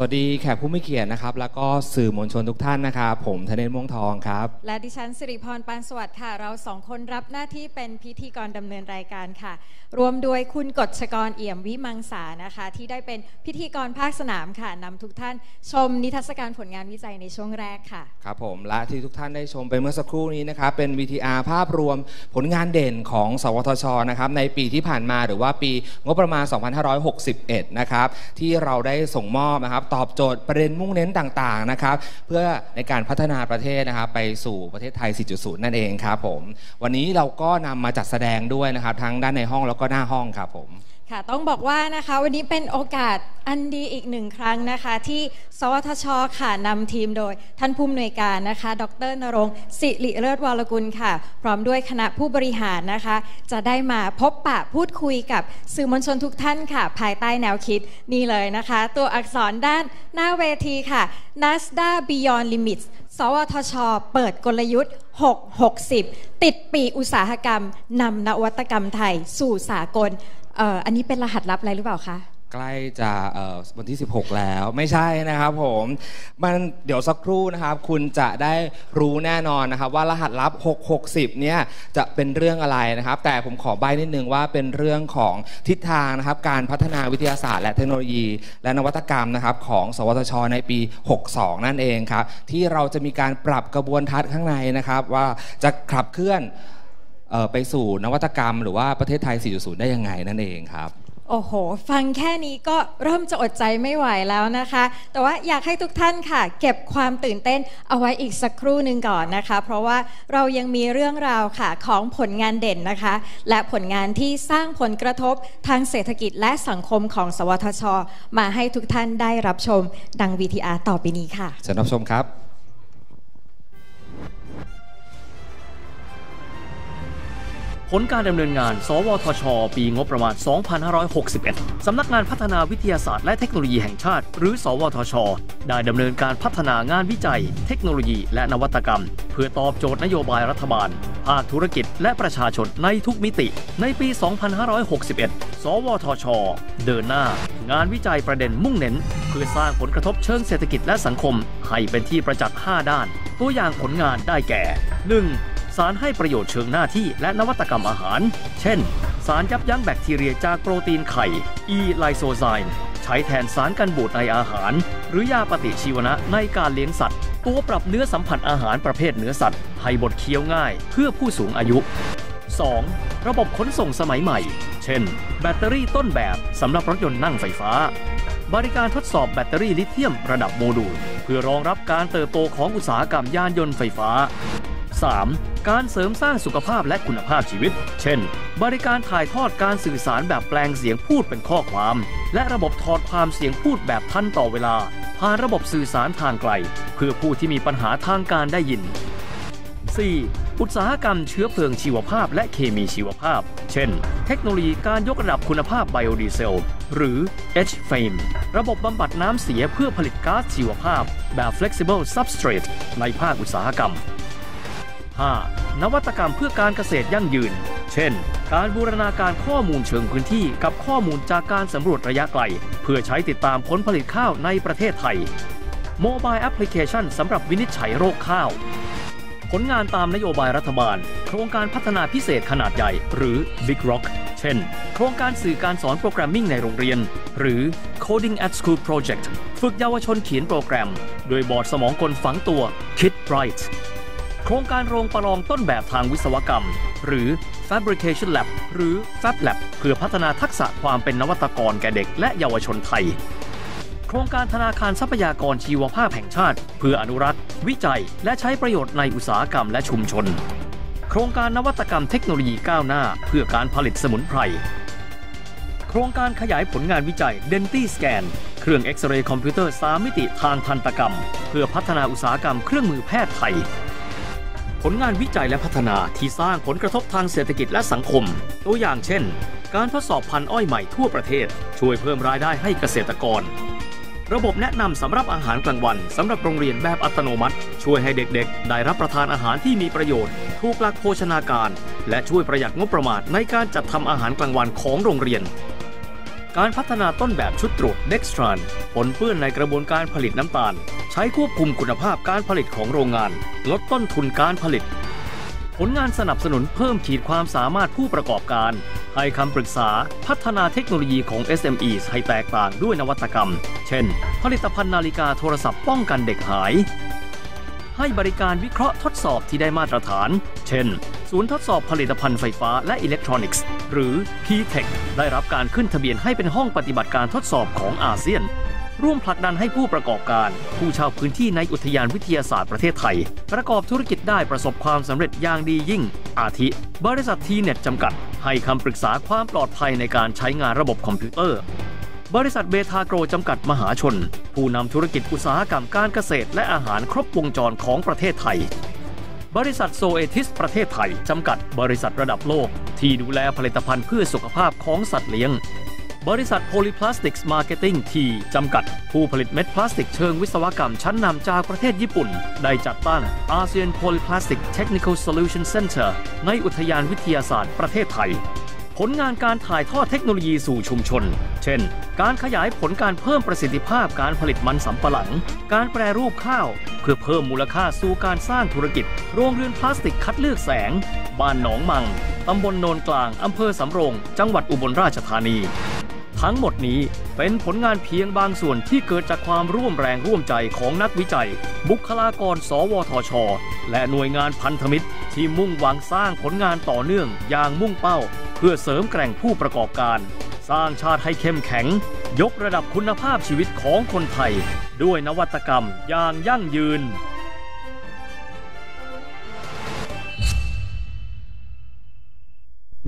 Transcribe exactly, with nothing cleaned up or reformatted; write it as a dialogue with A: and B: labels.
A: วัสดีแขกผู้มีเกียรตินะครับแล้วก็สื่อมวลชนทุกท่านนะครับผมธเนศม่วงทองครับ
B: และดิฉันสิริพรปานสวัสดิ์ค่ะเราสองคนรับหน้าที่เป็นพิธีกรดำเนินรายการค่ะรวมโดยคุณกฤษกรเอี่ยมวิมังสานะคะที่ได้เป็นพิธีกรภาคสนามค่ะนำทุกท่านชมนิทรรศการผลงานวิจัยในช่วงแรกค่ะ
A: ครับผมและที่ทุกท่านได้ชมไปเมื่อสักครู่นี้นะครับเป็น วี ที อาร์ ภาพรวมผลงานเด่นของสวทช.นะครับในปีที่ผ่านมาหรือว่าปีงบประมาณสองพันห้าร้อยหกสิบเอ็ดนะครับที่เราได้ส่งมอบนะครับตอบโจทย์ประเด็นมุ่งเน้นต่างๆนะครับเพื่อในการพัฒนาประเทศนะครับไปสู่ประเทศไทย สี่จุดศูนย์ นั่นเองครับผมวันนี้เราก็นำมาจัดแสดงด้วยนะครับทั้งด้านในห้องแล้วก็หน้าห้องครับผม
B: ค่ะต้องบอกว่านะคะวันนี้เป็นโอกาสอันดีอีกหนึ่งครั้งนะคะที่สวทช.ค่ะนำทีมโดยท่านผู้อำนวยการนะคะดร.ณรงค์ศิริเลิศวรกุลค่ะพร้อมด้วยคณะผู้บริหารนะคะจะได้มาพบปะพูดคุยกับสื่อมวลชนทุกท่านค่ะภายใต้แนวคิดนี่เลยนะคะตัวอักษรด้านหน้าเวทีค่ะ Nasdaq Beyond Limits สวทช.เปิดกลยุทธ์หก หกสิบติดปีอุตสาหกรรมนำนวัตกรรมไทยสู่สากลเอ่ออันนี้เป็นรหัสลับอะไรหรือเปล่าคะ
A: ใกล้จะวันที่สิบหกแล้วไม่ใช่นะครับผมมันเดี๋ยวสักครู่นะครับคุณจะได้รู้แน่นอนนะครับว่ารหัสลับหก หกสิบเนี่ยจะเป็นเรื่องอะไรนะครับแต่ผมขอใบ้นิดนึงว่าเป็นเรื่องของทิศทางนะครับการพัฒนาวิทยาศาสตร์และเทคโนโลยีและนวัตกรรมนะครับของสวทช.ในปีหกสิบสองนั่นเองครับที่เราจะมีการปรับกระบวนทัศน์ข้างในนะครับว่าจะขับเคลื่อนไปสู่นวัตกรรมหรือว่าประเทศไทย สี่จุดศูนย์ ได้ยังไงนั่นเองครับ
B: โอ้โหฟังแค่นี้ก็เริ่มจะอดใจไม่ไหวแล้วนะคะแต่ว่าอยากให้ทุกท่านค่ะเก็บความตื่นเต้นเอาไว้อีกสักครู่หนึ่งก่อนนะคะเพราะว่าเรายังมีเรื่องราวค่ะของผลงานเด่นนะคะและผลงานที่สร้างผลกระทบทางเศรษฐกิจและสังคมของสวทช.มาให้ทุกท่านได้รับชมดัง วี ที อาร์ ต่อไปนี้ค่ะ
A: เชิญรับชมครับ
C: ผลการดำเนินงานสวทช.ปีงบประมาณ สองพันห้าร้อยหกสิบเอ็ด สำนักงานพัฒนาวิทยาศาสตร์และเทคโนโลยีแห่งชาติหรือสวทช.ได้ดำเนินการพัฒนางานวิจัยเทคโนโลยีและนวัตกรรมเพื่อตอบโจทย์นโยบายรัฐบาลภาคธุรกิจและประชาชนในทุกมิติในปี สองพันห้าร้อยหกสิบเอ็ด สวทช.เดินหน้างานวิจัยประเด็นมุ่งเน้นเพื่อสร้างผลกระทบเชิงเศรษฐกิจและสังคมให้เป็นที่ประจักษ์ห้าด้านตัวอย่างผลงานได้แก่ หนึ่งสารให้ประโยชน์เชิงหน้าที่และนวัตกรรมอาหารเช่นสารยับยั้งแบคทีเรียจากโปรตีนไข่ อี ไลโซไซน์ใช้แทนสารกันบูดในอาหารหรือยาปฏิชีวนะในการเลี้ยงสัตว์ตัวปรับเนื้อสัมผัสอาหารประเภทเนื้อสัตว์ให้บดเคี้ยวง่ายเพื่อผู้สูงอายุ สอง ระบบขนส่งสมัยใหม่เช่นแบตเตอรี่ต้นแบบสำหรับรถยนต์นั่งไฟฟ้าบริการทดสอบแบตเตอรี่ลิเธียมระดับโมดูลเพื่อรองรับการเติบโตของอุตสาหกรรมยานยนต์ไฟฟ้า สาม การเสริมสร้างสุขภาพและคุณภาพชีวิตเช่นบริการถ่ายทอดการสื่อสารแบบแปลงเสียงพูดเป็นข้อความและระบบถอดความเสียงพูดแบบทันต่อเวลาผ่านระบบสื่อสารทางไกลเพื่อผู้ที่มีปัญหาทางการได้ยิน สี่ อุตสาหกรรมเชื้อเพลิงชีวภาพและเคมีชีวภาพเช่นเทคโนโลยีการยกระดับคุณภาพไบโอดีเซลหรือ เอช เฟม ระบบบำบัดน้ำเสียเพื่อผลิตก๊าซชีวภาพแบบ Flexible Substrate ในภาคอุตสาหกรรม ห้า นวัตกรรมเพื่อการเกษตรยั่งยืนเช่นการบูรณาการข้อมูลเชิงพื้นที่กับข้อมูลจากการสำรวจระยะไกลเพื่อใช้ติดตามผลผลิตข้าวในประเทศไทยโมบายแอปพลิเคชันสำหรับวินิจฉัยโรคข้าวผลงานตามนโยบายรัฐบาลโครงการพัฒนาพิเศษขนาดใหญ่หรือ Big Rock เช่นโครงการสื่อการสอนโปรแกรมมิ่งในโรงเรียนหรือ Coding at School Project ฝึกเยาวชนเขียนโปรแกรมโดยบอร์ดสมองกลฝังตัว Kid Brightโครงการโรงประลองต้นแบบทางวิศวกรรมหรือ Fabrication Lab หรือ Fab Lab เพื่อพัฒนาทักษะความเป็นนวัตกรแก่เด็กและเยาวชนไทยโครงการธนาคารทรัพยากรชีวภาพแห่งชาติเพื่ออนุรักษ์วิจัยและใช้ประโยชน์ในอุตสาหกรรมและชุมชนโครงการนวัตกรรมเทคโนโลยีก้าวหน้าเพื่อการผลิตสมุนไพรโครงการขยายผลงานวิจัย Denti Scan เครื่องเอ็กซเรย์คอมพิวเตอร์สามมิติทางทันตกรรมเพื่อพัฒนาอุตสาหกรรมเครื่องมือแพทย์ไทยผลงานวิจัยและพัฒนาที่สร้างผลกระทบทางเศรษฐกิจและสังคมตัวอย่างเช่นการทดสอบพันธุ์อ้อยใหม่ทั่วประเทศช่วยเพิ่มรายได้ให้เกษตรกรระบบแนะนำสำหรับอาหารกลางวันสำหรับโรงเรียนแบบอัตโนมัติช่วยให้เด็กๆได้รับประทานอาหารที่มีประโยชน์ถูกหลักโภชนาการและช่วยประหยัดงบประมาณในการจัดทำอาหารกลางวันของโรงเรียนการพัฒนาต้นแบบชุดตรวจ Dextran ปนเปื้อนในกระบวนการผลิตน้ำตาลใช้ควบคุมคุณภาพการผลิตของโรงงานลดต้นทุนการผลิตผลงานสนับสนุนเพิ่มขีดความสามารถผู้ประกอบการให้คำปรึกษาพัฒนาเทคโนโลยีของ เอส เอ็ม อี ให้แตกต่างด้วยนวัตกรรมเช่นผลิตภัณฑ์นาฬิกาโทรศัพท์ป้องกันเด็กหายให้บริการวิเคราะห์ทดสอบที่ได้มาตรฐานเช่นศูนย์ทดสอบผลิตภัณฑ์ไฟฟ้าและอิเล็กทรอนิกส์หรือ พี เทค ได้รับการขึ้นทะเบียนให้เป็นห้องปฏิบัติการทดสอบของอาเซียนร่วมผลักดันให้ผู้ประกอบการผู้เช่าพื้นที่ในอุทยานวิทยาศาสตร์ประเทศไทยประกอบธุรกิจได้ประสบความสำเร็จอย่างดียิ่งอาทิบริษัททีเน็ตจำกัดให้คำปรึกษาความปลอดภัยในการใช้งานระบบคอมพิวเตอร์บริษัทเบทาโกรจำกัดมหาชนผู้นำธุรกิจอุตสาหกรรมการเกษตรและอาหารครบวงจรของประเทศไทยบริษัทโซเอทิสประเทศไทยจำกัดบริษัทระดับโลกที่ดูแลผลิตภัณฑ์เพื่อสุขภาพของสัตว์เลี้ยงบริษัทโพลีพลาสติกส์มาร์เก็ตติ้งทีจำกัดผู้ผลิตเม็ดพลาสติกเชิงวิศวกรรมชั้นนำจากประเทศญี่ปุ่นได้จัดตั้ง อาเซียน Polyplastic Technical Solution Center ในอุทยานวิทยาศาสตร์ประเทศไทยผลงานการถ่ายทอดเทคโนโลยีสู่ชุมชนเช่นการขยายผลการเพิ่มประสิทธิภาพการผลิตมันสำปะหลังการแปรรูปข้าวเพื่อเพิ่มมูลค่าสู่การสร้างธุรกิจโรงเรือนพลาสติกคัดเลือกแสงบ้านหนองมังตำบลโนนกลางอำเภอสำโรงจังหวัดอุบลราชธานีทั้งหมดนี้เป็นผลงานเพียงบางส่วนที่เกิดจากความร่วมแรงร่วมใจของนักวิจัยบุคลากรสวทช.และหน่วยงานพันธมิตรที่มุ่งหวังสร้างผลงานต่อเนื่องอย่างมุ่งเป้าเพื่อเสริมแกร่งผู้ประกอบการสร้างชาติให้เข้มแข็งยกระดับคุณภาพชีวิตของคนไทยด้วยนวัตกรรมอย่างยั่งยืน